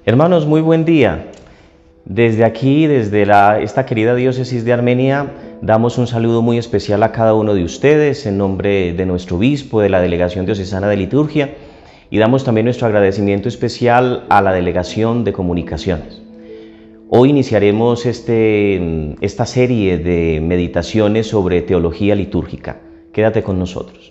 Hermanos, muy buen día. Desde aquí, desde esta querida diócesis de Armenia, damos un saludo muy especial a cada uno de ustedes en nombre de nuestro obispo, de la Delegación Diocesana de Liturgia, y damos también nuestro agradecimiento especial a la Delegación de Comunicaciones. Hoy iniciaremos esta serie de meditaciones sobre teología litúrgica. Quédate con nosotros.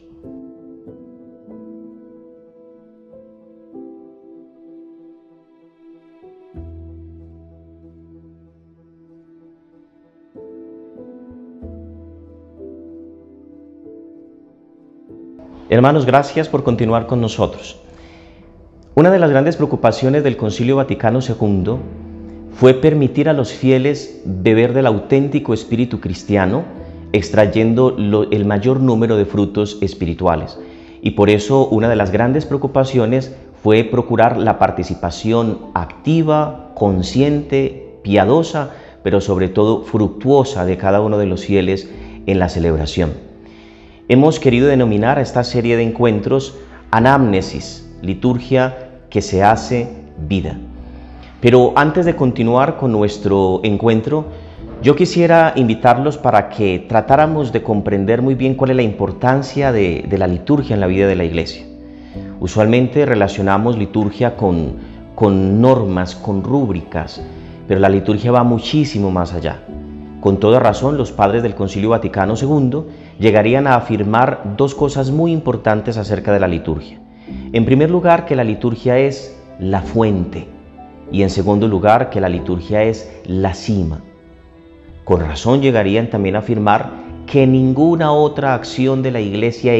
Hermanos, gracias por continuar con nosotros. Una de las grandes preocupaciones del Concilio Vaticano II fue permitir a los fieles beber del auténtico espíritu cristiano, extrayendo el mayor número de frutos espirituales. Y por eso una de las grandes preocupaciones fue procurar la participación activa, consciente, piadosa, pero sobre todo fructuosa de cada uno de los fieles en la celebración. Hemos querido denominar a esta serie de encuentros Anamnesis, liturgia que se hace vida. Pero antes de continuar con nuestro encuentro, yo quisiera invitarlos para que tratáramos de comprender muy bien cuál es la importancia de la liturgia en la vida de la Iglesia. Usualmente relacionamos liturgia con normas, con rúbricas, pero la liturgia va muchísimo más allá. Con toda razón, los padres del Concilio Vaticano II llegarían a afirmar dos cosas muy importantes acerca de la liturgia. En primer lugar, que la liturgia es la fuente, y en segundo lugar, que la liturgia es la cima. Con razón llegarían también a afirmar que ninguna otra acción de la Iglesia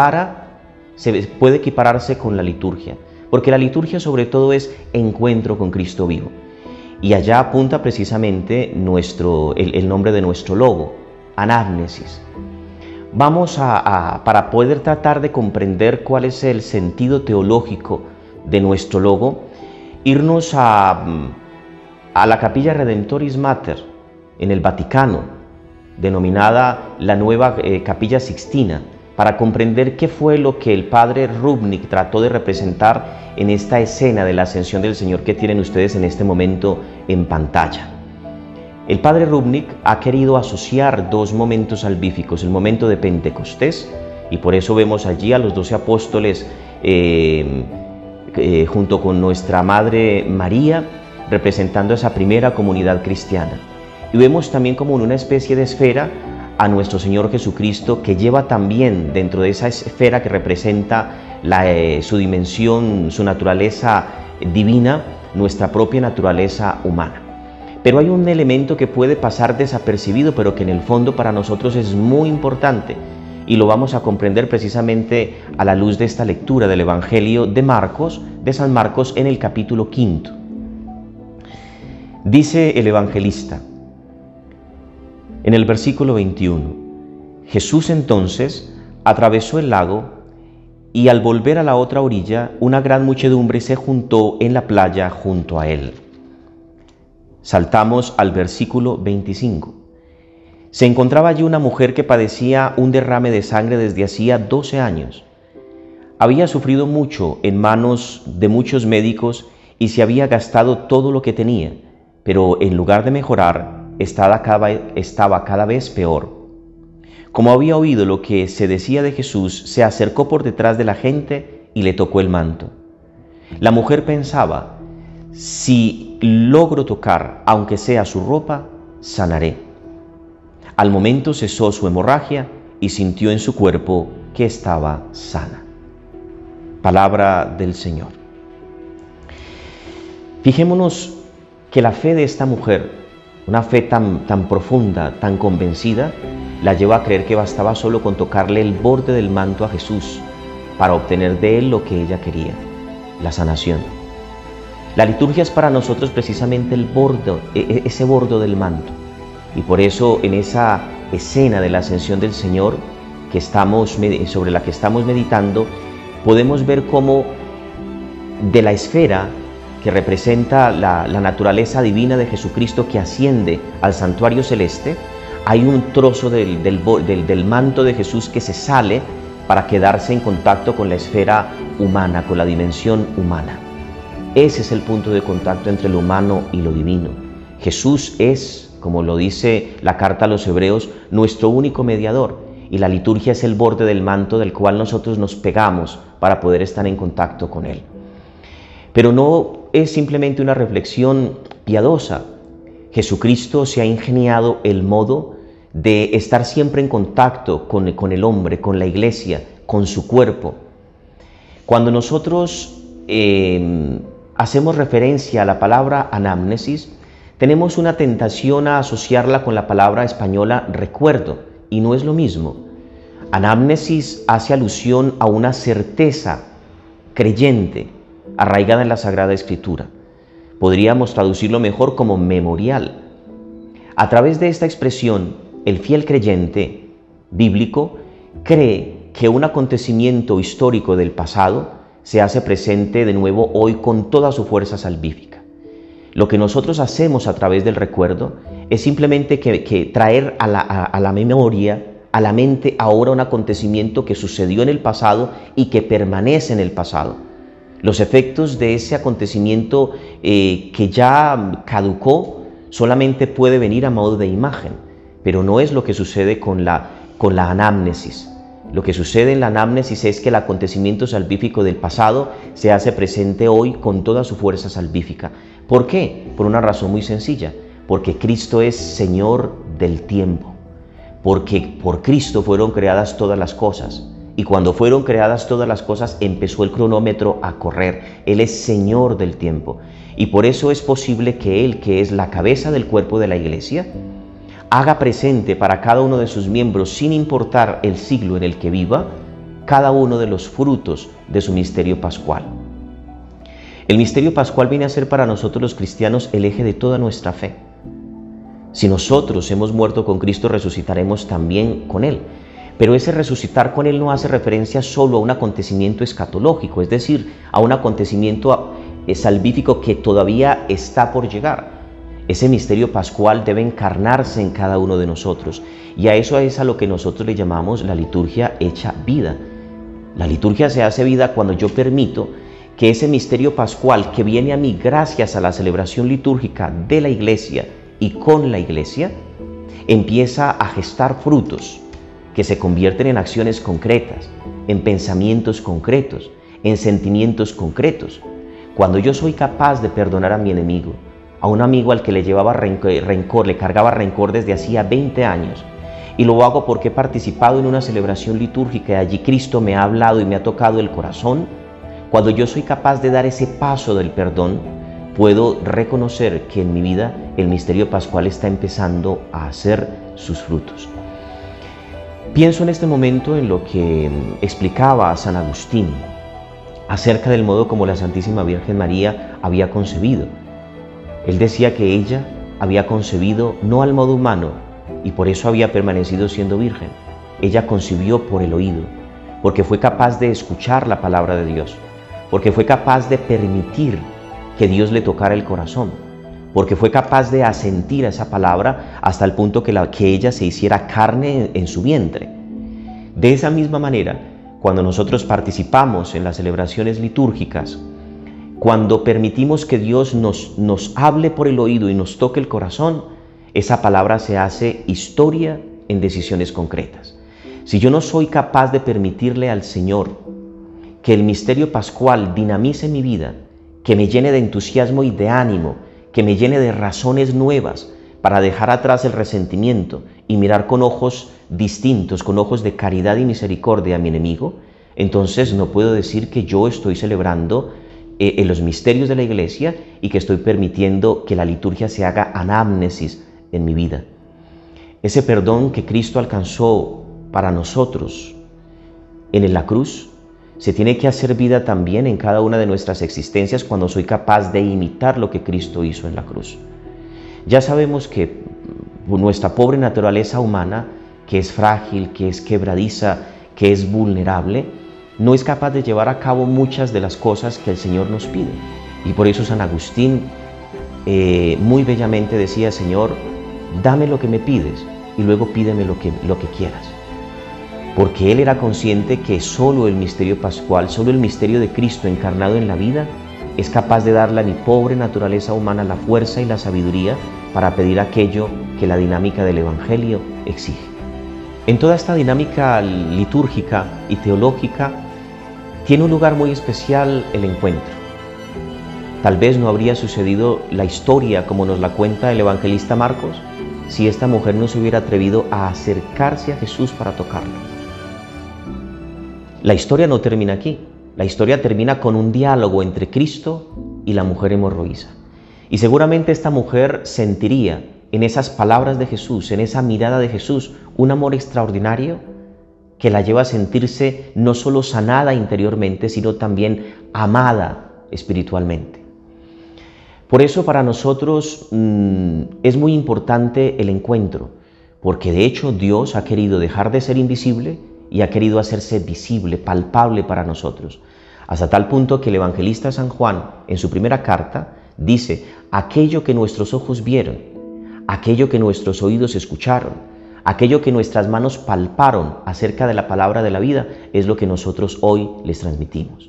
puede equipararse con la liturgia, porque la liturgia sobre todo es encuentro con Cristo vivo. Y allá apunta precisamente el nombre de nuestro logo, Anamnesis. Vamos para poder tratar de comprender cuál es el sentido teológico de nuestro logo, irnos a la Capilla Redemptoris Mater en el Vaticano, denominada la nueva Capilla Sixtina, para comprender qué fue lo que el padre Rubnik trató de representar en esta escena de la ascensión del Señor que tienen ustedes en este momento en pantalla. El padre Rubnik ha querido asociar dos momentos salvíficos, el momento de Pentecostés, y por eso vemos allí a los 12 apóstoles junto con nuestra Madre María, representando esa primera comunidad cristiana. Y vemos también como en una especie de esfera a nuestro Señor Jesucristo, que lleva también dentro de esa esfera que representa su dimensión, su naturaleza divina, nuestra propia naturaleza humana. Pero hay un elemento que puede pasar desapercibido, pero que en el fondo para nosotros es muy importante, y lo vamos a comprender precisamente a la luz de esta lectura del Evangelio de San Marcos en el capítulo 5. Dice el evangelista, en el versículo 21, Jesús entonces atravesó el lago y al volver a la otra orilla, una gran muchedumbre se juntó en la playa junto a él. Saltamos al versículo 25. Se encontraba allí una mujer que padecía un derrame de sangre desde hacía 12 años. Había sufrido mucho en manos de muchos médicos y se había gastado todo lo que tenía, pero en lugar de mejorar, estaba cada vez peor. Como había oído lo que se decía de Jesús, se acercó por detrás de la gente y le tocó el manto. La mujer pensaba, si logro tocar, aunque sea su ropa, sanaré. Al momento cesó su hemorragia y sintió en su cuerpo que estaba sana. Palabra del Señor. Fijémonos que la fe de esta mujer, una fe tan profunda, tan convencida, la lleva a creer que bastaba solo con tocarle el borde del manto a Jesús para obtener de él lo que ella quería, la sanación. La liturgia es para nosotros precisamente ese borde del manto. Y por eso en esa escena de la ascensión del Señor sobre la que estamos meditando, podemos ver cómo de la esfera que representa la naturaleza divina de Jesucristo que asciende al santuario celeste, hay un trozo del manto de Jesús que se sale para quedarse en contacto con la esfera humana, con la dimensión humana. Ese es el punto de contacto entre lo humano y lo divino. Jesús es, como lo dice la carta a los Hebreos, nuestro único mediador, y la liturgia es el borde del manto del cual nosotros nos pegamos para poder estar en contacto con Él. Pero no es simplemente una reflexión piadosa. Jesucristo se ha ingeniado el modo de estar siempre en contacto con el hombre, con la iglesia, con su cuerpo. Cuando nosotros hacemos referencia a la palabra anamnesis, tenemos una tentación a asociarla con la palabra española recuerdo, y no es lo mismo. Anamnesis hace alusión a una certeza creyente arraigada en la Sagrada Escritura. Podríamos traducirlo mejor como memorial. A través de esta expresión, el fiel creyente bíblico cree que un acontecimiento histórico del pasado se hace presente de nuevo hoy con toda su fuerza salvífica. Lo que nosotros hacemos a través del recuerdo es simplemente que traer a la memoria, a la mente ahora un acontecimiento que sucedió en el pasado y que permanece en el pasado. Los efectos de ese acontecimiento que ya caducó solamente puede venir a modo de imagen, pero no es lo que sucede con la anamnesis. Lo que sucede en la anamnesis es que el acontecimiento salvífico del pasado se hace presente hoy con toda su fuerza salvífica. ¿Por qué? Por una razón muy sencilla, porque Cristo es Señor del tiempo, porque por Cristo fueron creadas todas las cosas, y cuando fueron creadas todas las cosas empezó el cronómetro a correr. Él es Señor del tiempo, y por eso es posible que Él, que es la cabeza del cuerpo de la iglesia, haga presente para cada uno de sus miembros, sin importar el siglo en el que viva, cada uno de los frutos de su misterio pascual. El misterio pascual viene a ser para nosotros los cristianos el eje de toda nuestra fe. Si nosotros hemos muerto con Cristo, resucitaremos también con Él. Pero ese resucitar con Él no hace referencia solo a un acontecimiento escatológico, es decir, a un acontecimiento salvífico que todavía está por llegar. Ese misterio pascual debe encarnarse en cada uno de nosotros, y a eso es a lo que nosotros le llamamos la liturgia hecha vida. La liturgia se hace vida cuando yo permito que ese misterio pascual que viene a mí gracias a la celebración litúrgica de la iglesia y con la iglesia, empieza a gestar frutos que se convierten en acciones concretas, en pensamientos concretos, en sentimientos concretos. Cuando yo soy capaz de perdonar a mi enemigo, a un amigo al que le llevaba rencor, le cargaba rencor desde hacía 20 años, y lo hago porque he participado en una celebración litúrgica y allí Cristo me ha hablado y me ha tocado el corazón. Cuando yo soy capaz de dar ese paso del perdón, puedo reconocer que en mi vida el misterio pascual está empezando a hacer sus frutos. Pienso en este momento en lo que explicaba a San Agustín acerca del modo como la Santísima Virgen María había concebido. Él decía que ella había concebido no al modo humano y por eso había permanecido siendo virgen. Ella concibió por el oído, porque fue capaz de escuchar la palabra de Dios, porque fue capaz de permitir que Dios le tocara el corazón, porque fue capaz de asentir a esa palabra hasta el punto que ella se hiciera carne en su vientre. De esa misma manera, cuando nosotros participamos en las celebraciones litúrgicas, cuando permitimos que Dios nos hable por el oído y nos toque el corazón, esa palabra se hace historia en decisiones concretas. Si yo no soy capaz de permitirle al Señor que el misterio pascual dinamice mi vida, que me llene de entusiasmo y de ánimo, que me llene de razones nuevas para dejar atrás el resentimiento y mirar con ojos distintos, con ojos de caridad y misericordia a mi enemigo, entonces no puedo decir que yo estoy celebrando en los misterios de la iglesia y que estoy permitiendo que la liturgia se haga anamnesis en mi vida. Ese perdón que Cristo alcanzó para nosotros en la cruz se tiene que hacer vida también en cada una de nuestras existencias cuando soy capaz de imitar lo que Cristo hizo en la cruz. Ya sabemos que nuestra pobre naturaleza humana, que es frágil, que es quebradiza, que es vulnerable, no es capaz de llevar a cabo muchas de las cosas que el Señor nos pide. Y por eso San Agustín muy bellamente decía: Señor, dame lo que me pides y luego pídeme lo que quieras. Porque él era consciente que solo el misterio pascual, solo el misterio de Cristo encarnado en la vida, es capaz de darle a mi pobre naturaleza humana la fuerza y la sabiduría para pedir aquello que la dinámica del Evangelio exige. En toda esta dinámica litúrgica y teológica tiene un lugar muy especial el encuentro. Tal vez no habría sucedido la historia como nos la cuenta el evangelista Marcos si esta mujer no se hubiera atrevido a acercarse a Jesús para tocarlo. La historia no termina aquí. La historia termina con un diálogo entre Cristo y la mujer hemorroísa. Y seguramente esta mujer sentiría en esas palabras de Jesús, en esa mirada de Jesús, un amor extraordinario que la lleva a sentirse no solo sanada interiormente, sino también amada espiritualmente. Por eso para nosotros es muy importante el encuentro, porque de hecho Dios ha querido dejar de ser invisible y ha querido hacerse visible, palpable para nosotros, hasta tal punto que el evangelista San Juan, en su primera carta, dice: aquello que nuestros ojos vieron, aquello que nuestros oídos escucharon, aquello que nuestras manos palparon acerca de la palabra de la vida, es lo que nosotros hoy les transmitimos.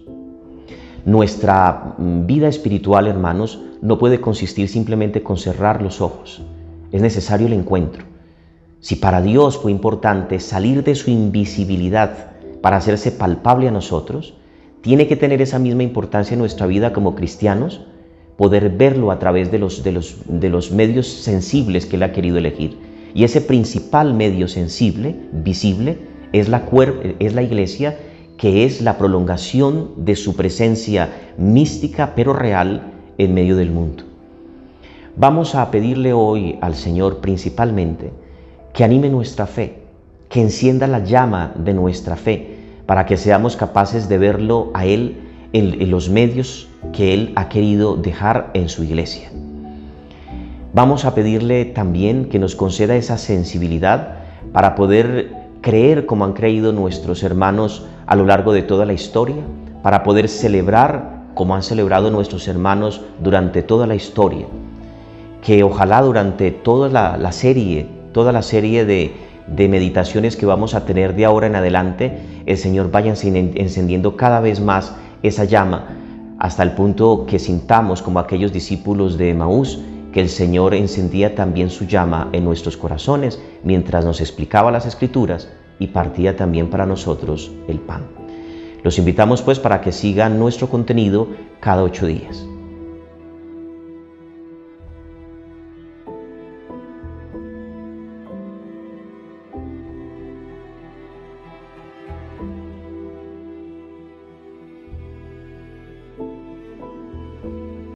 Nuestra vida espiritual, hermanos, no puede consistir simplemente con cerrar los ojos. Es necesario el encuentro. Si para Dios fue importante salir de su invisibilidad para hacerse palpable a nosotros, tiene que tener esa misma importancia en nuestra vida como cristianos, poder verlo a través de los medios sensibles que Él ha querido elegir. Y ese principal medio sensible, visible, es la Iglesia, que es la prolongación de su presencia mística pero real en medio del mundo. Vamos a pedirle hoy al Señor principalmente que anime nuestra fe, que encienda la llama de nuestra fe, para que seamos capaces de verlo a Él en los medios que Él ha querido dejar en su Iglesia. Vamos a pedirle también que nos conceda esa sensibilidad para poder creer como han creído nuestros hermanos a lo largo de toda la historia, para poder celebrar como han celebrado nuestros hermanos durante toda la historia. Que ojalá durante toda la serie de meditaciones que vamos a tener de ahora en adelante, el Señor vaya encendiendo cada vez más esa llama, hasta el punto que sintamos como aquellos discípulos de Emaús, que el Señor encendía también su llama en nuestros corazones mientras nos explicaba las Escrituras y partía también para nosotros el pan. Los invitamos pues para que sigan nuestro contenido cada 8 días.